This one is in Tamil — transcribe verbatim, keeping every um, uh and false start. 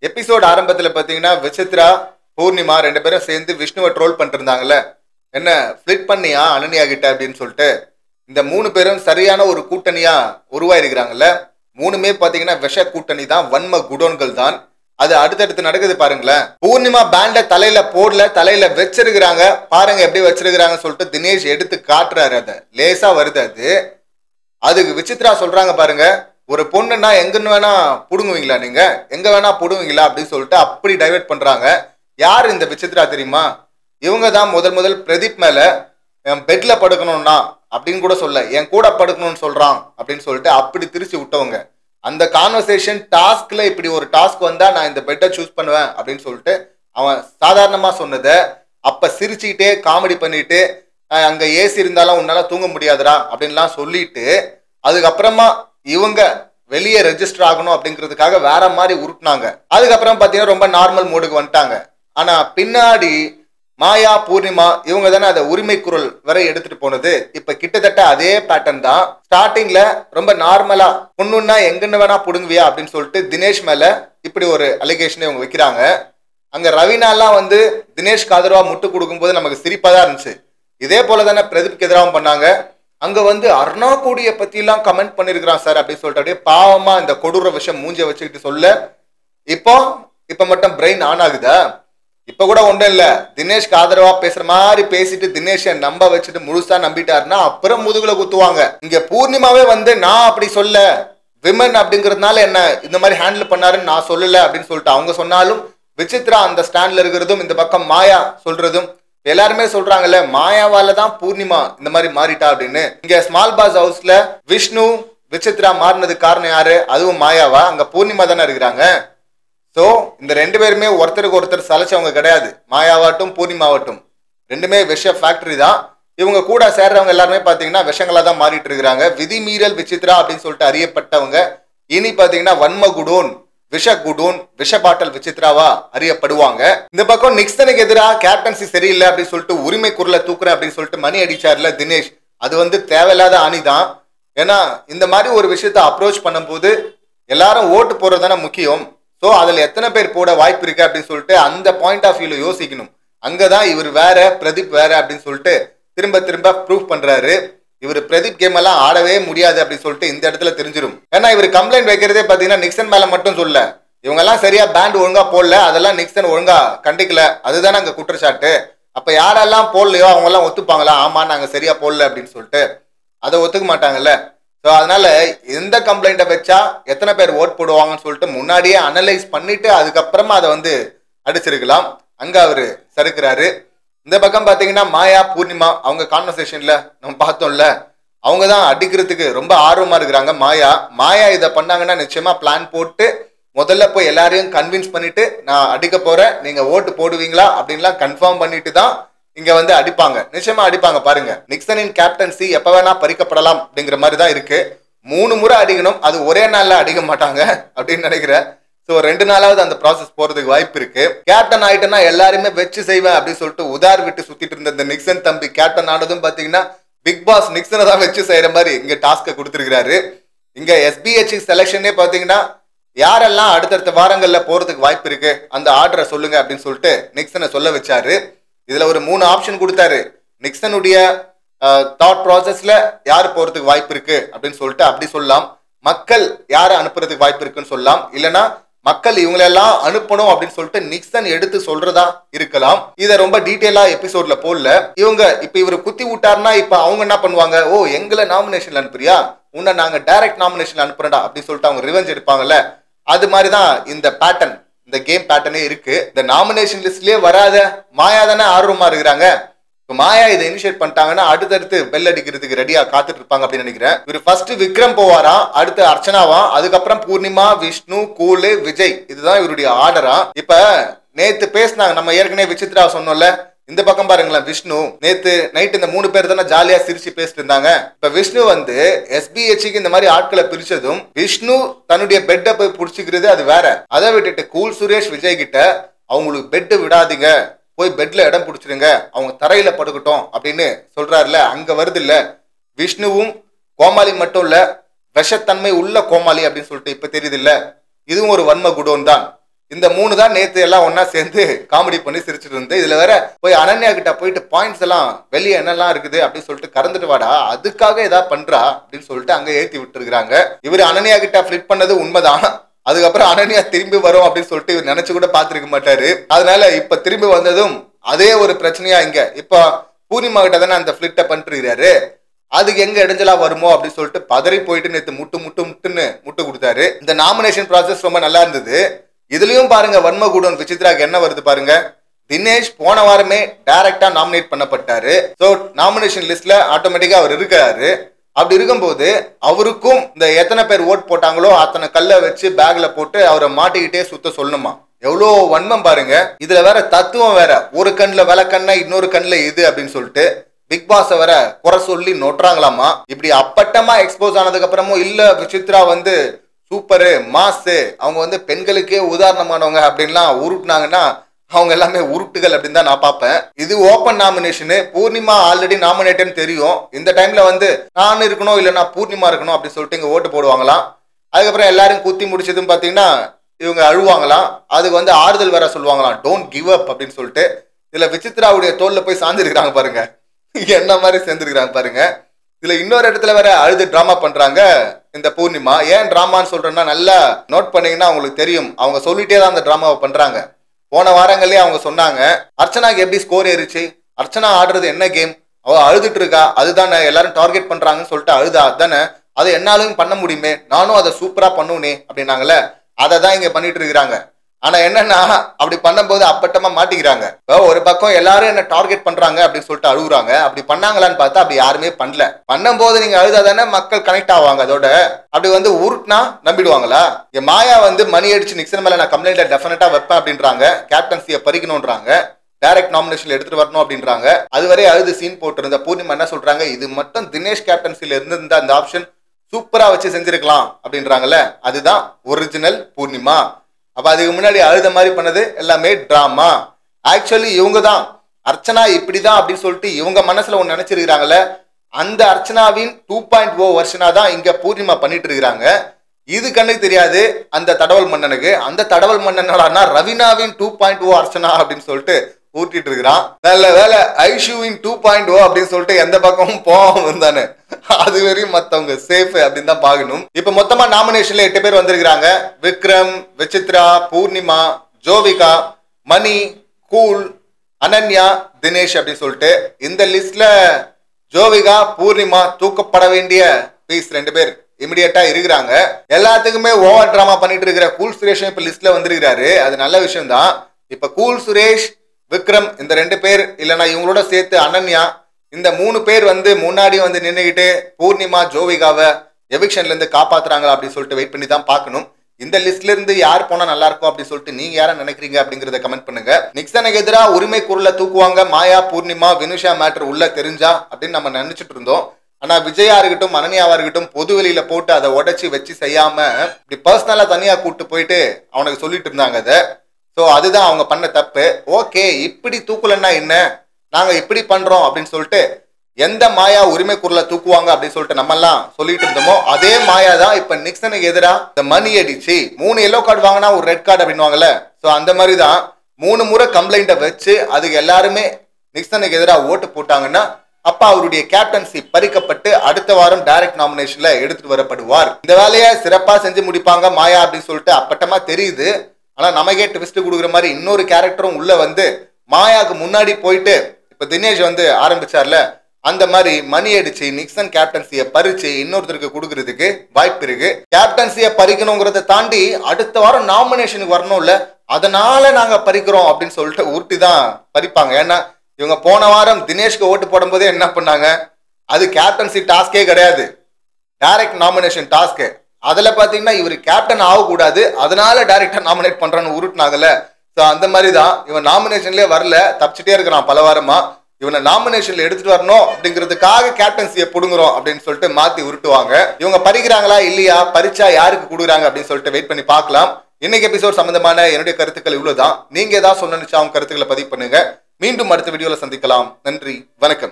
எபிசோட் ஆரம்பத்துல பாத்தீங்கன்னா விசித்ரா பூர்ணிமா ரெண்டு பேரும் சேர்ந்து விஷ்ணுவை ட்ரோல் பண்ணிட்டு இருந்தாங்கல்ல. என்ன ஃபிளிட் பண்ணியா அனன்யா கிட்ட அப்படின்னு சொல்லிட்டு இந்த மூணு பேரும் சரியான ஒரு கூட்டணியா உருவாயிருக்கிறாங்கல்ல. மூணுமே பாத்தீங்கன்னா விஷ கூட்டணி தான், வன்ம குடோன்கள் தான். அது அடுத்தடுத்து நடக்குது பாருங்களேன். பூர்ணிமா பேண்ட தலையில போடல, தலையில வச்சிருக்கிறாங்க. பாருங்க எப்படி வச்சிருக்கிறாங்கன்னு சொல்லிட்டு தினேஷ் எடுத்து காட்டுறாரு. அதை லேசா வருது. அது அதுக்கு விசித்ரா சொல்றாங்க பாருங்க, ஒரு பொண்ணுன்னா எங்கன்னு வேணா புடுங்குவீங்களா, நீங்க எங்க வேணா புடுங்குவீங்களா அப்படின்னு சொல்லிட்டு அப்படி டைவர்ட் பண்றாங்க. யாரு இந்த விசித்ரா தெரியுமா? இவங்க தான் முதல் முதல் பிரதீப் மேல என் பெட்ல படுக்கணும்னா அப்படின்னு கூட சொல்ல, என் கூட படுக்கணும்னு சொல்றான் அப்படின்னு சொல்லிட்டு அப்படி திருச்சி விட்டவங்க. அந்த கான்வர்சேஷன் டாஸ்க்ல இப்படி ஒரு டாஸ்க் வந்தா நான் இந்த பெட்டை சூஸ் பண்ணுவேன் அப்படின்னு சொல்லிட்டு அவன் சாதாரணமா சொன்னதை அப்ப சிரிச்சுக்கிட்டே காமெடி பண்ணிட்டு அங்க ஏசி இருந்தாலும் உன்னால தூங்க முடியாதுடா அப்படின்லாம் சொல்லிட்டு அதுக்கப்புறமா இவங்க வெளியே ரெஜிஸ்டர் ஆகணும் அப்படிங்கிறதுக்காக வேற மாதிரி உருட்டினாங்க. அதுக்கப்புறம் பாத்தீங்கன்னா ரொம்ப நார்மல் மோடுக்கு வந்துட்டாங்க. ஆனா பின்னாடி மாயா பூர்ணிமா இவங்க தானே அதை உரிமை குரல் வரை எடுத்துட்டு போனது. இப்ப கிட்டத்தட்ட அதே பேட்டர்ன் தான். ஸ்டார்டிங்ல ரொம்ப நார்மலா பொண்ணுன்னா எங்கன்னு வேணா புடுங்குவியா அப்படின்னு சொல்லிட்டு தினேஷ் மேல இப்படி ஒரு அலிகேஷனை இவங்க வைக்கிறாங்க. அங்க ரவீனாலாம் வந்து தினேஷ்க்கு ஆதரவா முட்டு கொடுக்கும் போது நமக்கு சிரிப்பா தான் இருந்துச்சு. இதே போல தானே பிரதீப்க்கு எதிராகவும் பண்ணாங்க. அங்க வந்து அர்ணா கோடிய பத்தி எல்லாம் கமெண்ட் பண்ணிருக்கிறான் சார் அப்படின்னு சொல்லிட்டு அப்படியே பாவமா இந்த கொடூர விஷயம் மூஞ்ச வச்சுக்கிட்டு சொல்ல, இப்போ இப்ப மட்டும் பிரெயின் ஆன் ஆகுதா? இப்ப கூட ஒன்றும் இல்ல, தினேஷ்க்கு ஆதரவா பேசுற மாதிரி பேசிட்டு தினேஷை நம்ப வச்சுட்டு முழுசா நம்பிட்டாருன்னா அப்புறம் முதுகுல குத்துவாங்க. இங்க பூர்ணிமாவே வந்து நான் அப்படி சொல்ல, விமன் அப்படிங்கிறதுனால என்ன இந்த மாதிரி ஹேண்டில் பண்ணாருன்னு நான் சொல்லல அப்படின்னு சொல்லிட்டு அவங்க சொன்னாலும், விசித்ரா அந்த ஸ்டாண்ட்ல இருக்கிறதும் இந்த பக்கம் மாயா சொல்றதும் எல்லாருமே சொல்றாங்கல்ல, மாயாவால தான் பூர்ணிமா இந்த மாதிரி மாறிட்டா அப்படின்னு. இங்க ஸ்மால் பாஸ் ஹவுஸ்ல விஷ்ணு விசித்ரா மாறினதுக்கு காரணம் யாரு? அதுவும் மாயாவா? அங்க பூர்ணிமா தானே இருக்கிறாங்க. சோ இந்த ரெண்டு பேருமே ஒருத்தருக்கு ஒருத்தர் சலைச்சவங்க கிடையாது. மாயாவாட்டும் பூர்ணிமாவட்டும் ரெண்டுமே விஷ ஃபேக்டரி தான். இவங்க கூட சேர்றவங்க எல்லாருமே பாத்தீங்கன்னா விஷங்களா தான் மாறிட்டு இருக்கிறாங்க. விதிமீறல் விசித்ரா அப்படின்னு சொல்லிட்டு அறியப்பட்டவங்க இனி பாத்தீங்கன்னா வன்ம குடோன், விஷ குடோன், விஷ பாட்டல் விசித்ராவா அறியப்படுவாங்க. இந்த பக்கம் நிக்சனுக்கு எதிராக கேப்டன்சி சரியில்லை அப்படின்னு சொல்லிட்டு உரிமை குரலை தூக்குறேன் அப்படின்னு சொல்லிட்டு மணி அடிச்சார்ல தினேஷ். அது வந்து தேவையில்லாத அணிதான். ஏன்னா இந்த மாதிரி ஒரு விஷயத்த அப்ரோச் பண்ணும்போது எல்லாரும் ஓட்டு போறது தானே முக்கியம். ஸோ அதில் எத்தனை பேர் போட வாய்ப்பு இருக்கு அப்படின்னு சொல்லிட்டு அந்த பாயிண்ட் ஆஃப் வியூல யோசிக்கணும். அங்கதான் இவர் வேற பிரதீப் வேற அப்படின்னு சொல்லிட்டு திரும்ப திரும்ப ப்ரூவ் பண்றாரு. இவர் பிரதீப் கேம் எல்லாம் ஆடவே முடியாது அப்படின்னு சொல்லிட்டு இந்த இடத்துல தெரிஞ்சிடும். ஏன்னா இவர் கம்ப்ளைண்ட் வைக்கிறதே பாத்தீங்கன்னா நிக்சன் மேல மட்டும் சொல்ல, இவங்க எல்லாம் சரியா பேண்ட் ஒழுங்கா போடல, அதெல்லாம் நிக்சன் ஒழுங்கா கண்டிக்கல, அதுதானே அங்க குற்றச்சாட்டு. அப்ப யாரெல்லாம் போடலையோ அவங்க எல்லாம் ஒத்துப்பாங்களா? ஆமா நாங்க சரியா போடல அப்படின்னு சொல்லிட்டு அதை ஒத்துக்க மாட்டாங்கல்ல. ஸோ அதனால எந்த கம்ப்ளைண்ட்டை வச்சா எத்தனை பேர் ஓட் போடுவாங்கன்னு சொல்லிட்டு முன்னாடியே அனலைஸ் பண்ணிட்டு அதுக்கப்புறமா அதை வந்து அடிச்சிருக்கலாம். அங்க அவரு சறுக்கிறாரு. இந்த பக்கம் பாத்தீங்கன்னா மாயா பூர்ணிமா அவங்க கான்வர்சேஷன்ல நம்ம பார்த்தோம்ல, அவங்க தான் அடிக்கிறதுக்கு ரொம்ப ஆர்வமா இருக்கிறாங்க. மாயா மாயா இதை பண்ணாங்கன்னா நிச்சயமா பிளான் போட்டு முதல்ல போய் எல்லாரையும் கன்வின்ஸ் பண்ணிட்டு நான் அடிக்க போறேன், நீங்க ஓட்டு போடுவீங்களா அப்படின்லாம் கன்ஃபார்ம் பண்ணிட்டு தான் இங்க வந்து அடிப்பாங்க. நிச்சயமா அடிப்பாங்க. பாருங்க, நிக்சனின் கேப்டன்சி எப்ப வேணா பறிக்கப்படலாம் அப்படிங்கிற மாதிரி தான் இருக்கு. மூணு முறை அடிக்கணும், அது ஒரே நாள்ல அடிக்க மாட்டாங்க அப்படின்னு நினைக்கிறேன். ஸோ ரெண்டு நாளாவது அந்த ப்ராசஸ் போறதுக்கு வாய்ப்பு இருக்கு. கேப்டன் ஆயிட்டேன்னா எல்லாருமே வச்சு செய்வேன் அப்படின்னு சொல்லிட்டு உதார் விட்டு சுத்திட்டு இருந்த இந்த நிக்சன் தம்பி கேப்டன் ஆனதும் பாத்தீங்கன்னா பிக் பாஸ் நிக்சனை தான் வச்சு செய்யற மாதிரி இங்க டாஸ்க கொடுத்துருக்காரு. இங்க எஸ்பிஹெச் செலக்ஷனே பாத்தீங்கன்னா யாரெல்லாம் அடுத்தடுத்த வாரங்கள்ல போறதுக்கு வாய்ப்பு இருக்கு அந்த ஆர்டரை சொல்லுங்க அப்படின்னு சொல்லிட்டு நிக்சனை சொல்ல வச்சாரு. இதுல ஒரு மூணு ஆப்ஷன் கொடுத்தாரு. நிக்சனுடைய தாட் ப்ராசஸ்ல யாரு போறதுக்கு வாய்ப்பு இருக்கு அப்படின்னு சொல்லிட்டு அப்படி சொல்லலாம். மக்கள் யாரை அனுப்புறதுக்கு வாய்ப்பு இருக்குன்னு சொல்லலாம். இல்லைன்னா மக்கள் இவங்களெல்லாம் அனுப்பணும் அப்படின்னு சொல்லிட்டு நிக்சன் எடுத்து சொல்றதா இருக்கலாம். இதை ரொம்ப டீட்டெயிலா எபிசோட்ல போடல. இவங்க இப்ப இவர் குத்தி விட்டாருன்னா இப்ப அவங்க என்ன பண்ணுவாங்க? ஓ எங்களை நாமினேஷன்ல அனுப்புறியா, உன்னை நாங்க டைரக்ட் நாமினேஷன்ல அனுப்புறடா அப்படின்னு சொல்லிட்டு அவங்க ரிவெஞ்ச் எடுப்பாங்கல்ல. அது மாதிரிதான் இந்த பேட்டர்ன், இந்த கேம் பேட்டர்னே இருக்கு. இந்த நாமினேஷன் லிஸ்ட்லயே வராத மாயா தானே ஆர்வமா இருக்கிறாங்க. இப்போ மாயா இதை இனிஷியேட் பண்ணிட்டாங்கன்னா அடுத்தடுத்து பெல் அடிக்கிறதுக்கு ரெடியா காத்துட்டு இருப்பாங்க அப்படின்னு நினைக்கிறேன். இவர் ஃபர்ஸ்ட் விக்ரம் போவாரா, அடுத்து அர்ச்சனாவா, அதுக்கப்புறம் பூர்ணிமா, விஷ்ணு, கூலு, விஜய். இதுதான் இவருடைய ஆர்டரா. இப்ப நேத்து பேசினாங்க, நம்ம ஏற்கனவே விசித்ரா சொன்னோம்ல, இந்த பக்கம் பாருங்களேன். விஷ்ணு நேத்து நைட் இந்த மூணு பேர் தானே ஜாலியா சிரிச்சு பேசிட்டு இருந்தாங்க. இப்ப விஷ்ணு வந்து எஸ்பிஹெச்சுக்கு இந்த மாதிரி ஆட்களை பிரிச்சதும் விஷ்ணு தன்னுடைய பெட்டை போய் புடிச்சுக்கிறது அது வேற. அதை விட்டுட்டு கூல் சுரேஷ் விஜய் கிட்ட அவங்களுக்கு பெட்டு விடாதீங்க, போய் பெட்ல இடம் பிடிச்சிருங்க, அவங்க தரையில படுக்கட்டும் அப்படின்னு சொல்றாருல. அங்க வருது இல்ல விஷ்ணுவும் கோமாளி மட்டும் இல்ல விஷத்தன்மை உள்ள கோமாளி அப்படின்னு சொல்லிட்டு இப்ப தெரியுது இல்ல. இதுவும் ஒரு வன்ம குடோன் தான். இந்த மூணு தான் நேத்து எல்லாம் ஒன்னா சேர்ந்து காமெடி பண்ணி சிரிச்சுட்டு இருந்து இதுல வேற போய் அனன்யா கிட்ட போயிட்டு பாயிண்ட்ஸ் எல்லாம் வெளியே என்னெல்லாம் இருக்குது அப்படின்னு சொல்லிட்டு கறந்துட்டு வாடா, அதுக்காக ஏதாவது பண்றா அப்படின்னு சொல்லிட்டு அங்க ஏத்தி விட்டு இருக்காங்க. இவரு அனன்யா கிட்ட ஃபிளிட் பண்ணது உண்மைதான். அதுக்கப்புறம் அனன்யா திரும்பி வரும் அப்படின்னு சொல்லிட்டு இவர் நினைச்சு கூட பாத்துருக்க மாட்டாரு. அதனால இப்ப திரும்பி வந்ததும் அதே ஒரு பிரச்சனையா இங்க இப்ப பூர்ணிமா கிட்ட தானே அந்த ஃபிளிட்ட பண்ணிட்டு இருக்காரு. அதுக்கு எங்க இடைஞ்சலா வருமோ அப்படின்னு சொல்லிட்டு பதறி போயிட்டு நேற்று முட்டு முட்டு முட்டுன்னு முட்டு கொடுத்தாரு. இந்த நாமினேஷன் ப்ராசஸ் ரொம்ப நல்லா இருந்தது. இதுலயும் பாருங்க வன்மகுடன் விசித்ராக்கு என்ன வருது பாருங்க. தினேஷ் போன வாரமே டைரக்டா நாமினேட் பண்ணப்பட்டாரு. சோ நாமினேஷன் லிஸ்ட்ல ஆட்டோமேட்டிக்கா அவர் இருக்காரு. அப்படி இருக்கும்போது அவருக்கும் இந்த எத்தனை பேர் ஓட் போட்டாங்களோ அத்தனை கல்லை வச்சு பேக்ல போட்டு அவரை மாட்டிக்கிட்டே சுத்த சொல்லணுமா. எவ்வளோ வன்மம் பாருங்க. இதுல வேற தத்துவம் வேற, ஒரு கண்ணுல விளக்கண்ணா இன்னொரு கண்ணுல இது அப்படின்னு சொல்லிட்டு பிக் பாஸ் வர குறை சொல்லி நொட்டுறாங்களாமா. இப்படி அப்பட்டமா எக்ஸ்போஸ் ஆனதுக்கு அப்புறமும் இல்ல விசித்ரா வந்து சூப்பரு மாசு, அவங்க வந்து பெண்களுக்கே உதாரணமானவங்க அப்படின்லாம் உருட்டுனாங்கன்னா அவங்க எல்லாமே உருட்டுகள் அப்படின்னு தான் நான் பார்ப்பேன். இது ஓப்பன் நாமினேஷனு. பூர்ணிமா ஆல்ரெடி நாமினேட்னு தெரியும். இந்த டைம்ல வந்து நான் இருக்கணும் இல்லைன்னா பூர்ணிமா இருக்கணும் அப்படின்னு சொல்லிட்டு இங்க ஓட்டு போடுவாங்களாம். அதுக்கப்புறம் எல்லாரும் குத்தி முடிச்சதும் பாத்தீங்கன்னா இவங்க அழுவாங்களாம். அதுக்கு வந்து ஆறுதல் வேற சொல்லுவாங்களாம், டோன்ட் கிவ் அப் அப்படின்னு சொல்லிட்டு. இதுல விசித்ராவுடைய தோல்ல போய் சார்ந்திருக்கிறாங்க பாருங்க, என்ன மாதிரி சேர்ந்துருக்கிறாங்க பாருங்க. இதுல இன்னொரு இடத்துல வேற அழுது டிராமா பண்றாங்க இந்த பூர்ணிமா. ஏன் டிராமான்னு சொல்றேன்னா நல்லா நோட் பண்ணீங்கன்னா அவங்களுக்கு தெரியும். அவங்க சொல்லிட்டே தான் அந்த டிராமாவை பண்றாங்க. போன வாரங்களே அவங்க சொன்னாங்க அர்ச்சனாக்கு எப்படி ஸ்கோர் ஏறிச்சு, அர்ச்சனா ஆடுறது என்ன கேம், அவ அழுதுட்டு இருக்கா, அதுதானே எல்லாரும் டார்கெட் பண்றாங்கன்னு சொல்லிட்டு அழுதா, அதுதானே அதை என்னாலும் பண்ண முடியுமே, நானும் அதை சூப்பரா பண்ணுவேனே அப்படின்னாங்களே, அதை தான் இங்க பண்ணிட்டு இருக்கிறாங்க. ஆனா என்னன்னா அப்படி பண்ணும்போது அப்பட்டமா மாட்டிக்கிறாங்க. ஒரு பக்கம் எல்லாரும் என்ன டார்கெட் பண்றாங்க அப்படின்னு சொல்லிட்டு அழுகுறாங்க. அப்படி பண்ணாங்களான்னு பார்த்தா அப்படி யாருமே பண்ணல. பண்ணும் போது நீங்க அழுதாதானே மக்கள் கனெக்ட் ஆவாங்க. அதோட அப்படி வந்து உருட்னா நம்பிடுவாங்களா? என் மாயா வந்து மணி அடிச்சு நிக்சன் மேல நான் கம்ப்ளைண்ட் டெஃபினட்டா வைப்பேன் அப்படின்றாங்க. கேப்டன்சியை பறிக்கணும்ன்றாங்க, டைரக்ட் நாமினேஷன்ல எடுத்துட்டு வரணும் அப்படின்றாங்க. அதுவரை அழுது சீன் போட்டிருந்த பூர்ணிமா என்ன சொல்றாங்க, இது மட்டும் தினேஷ் கேப்டன்சில இருந்திருந்த அந்த ஆப்ஷன் சூப்பரா வச்சு செஞ்சிருக்கலாம் அப்படின்றாங்கல்ல, அதுதான் ஒரிஜினல் பூர்ணிமா. அப்ப அதுக்கு முன்னாடி அழுத மாதிரி பண்ணது எல்லாமே டிராமா. ஆக்சுவலி இவங்க தான் அர்ச்சனா இப்படிதான் அப்படின்னு சொல்லிட்டு இவங்க மனசுல ஒண்ணு நினைச்சிருக்கிறாங்கல்ல, அந்த அர்ச்சனாவின் டூ பாயிண்ட் ஓ வருஷனா தான் இங்க பூர்ணிமா பண்ணிட்டு இருக்கிறாங்க. இது கண்ணுக்கு தெரியாது அந்த தடவல் மன்னனுக்கு. அந்த தடவல் மன்னனா ரவீனாவின் டூ பாயிண்ட் ஓ அர்ச்சனா அப்படின்னு சொல்லிட்டு ஊட்டிட்டு இருக்கிறான். நல்ல வேலை ஐஷுவின் டூ பாயிண்ட் ஓ அப்படின்னு சொல்லிட்டு எந்த பக்கமும் போகாம இருந்தானே, அது வரையும் மத்தவங்க சேஃப் அப்படின்னு தான் பாக்கணும். இப்ப மொத்தமா நாமினேஷன்ல எட்டு பேர் வந்திருக்கிறாங்க. விக்ரம், விசித்ரா, பூர்ணிமா, ஜோவிகா, மணி, கூல், அனன்யா, தினேஷ் அப்படின்னு சொல்லிட்டு இந்த லிஸ்ட்ல ஜோவிகா, பூர்ணிமா தூக்கப்பட வேண்டிய பீஸ் ரெண்டு பேர் இமிடியேட்டா இருக்கிறாங்க. எல்லாத்துக்குமே ஓவர் டிராமா பண்ணிட்டு இருக்கிற கூல் சுரேஷ் இப்ப லிஸ்ட்ல வந்திருக்கிறாரு. அது நல்ல விஷயம் தான். இப்ப கூல் சுரேஷ், விக்ரம் இந்த ரெண்டு பேர் இல்லைன்னா இவங்களோட சேர்த்து அனன்யா இந்த மூணு பேர் வந்து முன்னாடி வந்து நின்றுகிட்டு பூர்ணிமா, ஜோவிகாவை எவிக்ஷன்ல இருந்து காப்பாத்துறாங்களா அப்படின்னு சொல்லிட்டு வெயிட் பண்ணி தான் பார்க்கணும். இந்த லிஸ்ட்ல இருந்து யார் போனா நல்லா இருக்கும் அப்படின்னு சொல்லிட்டு நீங்க யார நினைக்கிறீங்க அப்படிங்கறத கமெண்ட் பண்ணுங்க. நிக்சனுக்கு எதிராக உரிமை குரலை தூக்குவாங்க மாயா, பூர்ணிமா, வினுஷா மேட்டர் உள்ள தெரிஞ்சா அப்படின்னு நம்ம நினைச்சிட்டு இருந்தோம். ஆனா விஜயா இருக்கட்டும் அனன்யாவா இருக்கட்டும் பொது வெளியில போட்டு அதை உடைச்சு வச்சு செய்யாம இப்படி பர்சனலா தனியா கூட்டு போயிட்டு அவனுக்கு சொல்லிட்டு இருந்தாங்க அதை. ஸோ அதுதான் அவங்க பண்ண தப்பு. ஓகே, இப்படி தூக்கலன்னா என்ன, நாங்க இப்படி பண்றோம் அப்படின்னு சொல்லிட்டு எந்த மாயா உரிமை குரலை தூக்குவாங்க அப்படின்னு சொல்லிட்டு நம்ம எல்லாம் சொல்லிட்டு இருந்தோமோ அதே மாயா தான் இப்ப நிக்சனுக்கு எதிராக இந்த மணி அடிச்சு மூணு எல்லோ கார்டு வாங்கினா ஒரு ரெட் கார்டு அப்படின்வாங்கல்ல. ஸோ அந்த மாதிரி தான் மூணு முறை கம்ப்ளைண்ட்டை வச்சு அதுக்கு எல்லாருமே நிக்சனுக்கு எதிராக ஓட்டு போட்டாங்கன்னா அப்ப அவருடைய கேப்டன்சி பறிக்கப்பட்டு அடுத்த வாரம் டைரக்ட் நாமினேஷன்ல எடுத்துட்டு வரப்படுவார். இந்த வேலையை சிறப்பா செஞ்சு முடிப்பாங்க மாயா அப்படின்னு சொல்லிட்டு அப்பட்டமா தெரியுது. ஆனா நமக்கே ட்விஸ்ட் கொடுக்குற மாதிரி இன்னொரு கேரக்டரும் உள்ள வந்து மாயாவுக்கு முன்னாடி போயிட்டு இப்ப தினேஷ் வந்து ஆரம்பிச்சார்ல அந்த மாதிரி மணி அடிச்சு நிக்சன் கேப்டன்சியை பறிச்சு இன்னொருத்தருக்கு கொடுக்கறதுக்கு வாய்ப்பு இருக்கு. கேப்டன்சியை பறிக்கணுங்கிறத தாண்டி அடுத்த வாரம் நாமினேஷனுக்கு வரணும்ல, அதனால நாங்க பறிக்கிறோம் அப்படின்னு சொல்லிட்டு உருட்டி தான் பறிப்பாங்க. ஏன்னா இவங்க போன வாரம் தினேஷ்க்கு ஓட்டு போடும் போதே என்ன பண்ணாங்க, அது கேப்டன்சி டாஸ்கே கிடையாது, டைரக்ட் நாமினேஷன் டாஸ்க். அதுல பாத்தீங்கன்னா இவர் கேப்டன் ஆகக்கூடாது, அதனால டைரக்டா நாமினேட் பண்றான்னு உருட்டுனாங்கல்ல. ஸோ அந்த மாதிரி தான் இவன் நாமினேஷன்லேயே வரல, தப்பிச்சுட்டே இருக்கிறான் பல வாரமா. இவனை நாமினேஷன்ல எடுத்துட்டு வரணும் அப்படிங்கிறதுக்காக கேப்டன்சியை புடுங்குறோம் அப்படின்னு சொல்லிட்டு மாத்தி உருட்டுவாங்க. இவங்க பறிக்கிறாங்களா இல்லையா, பறிச்சா யாருக்கு கொடுக்குறாங்க அப்படின்னு சொல்லிட்டு வெயிட் பண்ணி பார்க்கலாம். இன்னைக்கு எபிசோட் சம்பந்தமான என்னுடைய கருத்துக்கள் இவ்வளவுதான். நீங்க ஏதாவது சொன்னா அவங்க கருத்துக்களை பதிவு பண்ணுங்க. மீண்டும் அடுத்த வீடியோல சந்திக்கலாம். நன்றி, வணக்கம்.